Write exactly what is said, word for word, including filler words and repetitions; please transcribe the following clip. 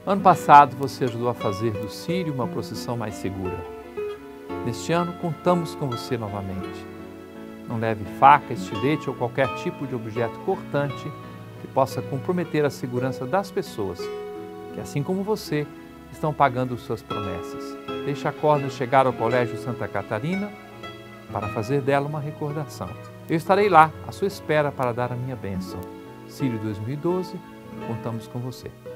Ano passado você ajudou a fazer do Círio uma procissão mais segura. Neste ano contamos com você novamente. Não leve faca, estilete ou qualquer tipo de objeto cortante que possa comprometer a segurança das pessoas, que assim como você, estão pagando suas promessas. Deixe a corda chegar ao Colégio Santa Catarina para fazer dela uma recordação. Eu estarei lá à sua espera para dar a minha bênção. Círio dois mil e doze, contamos com você.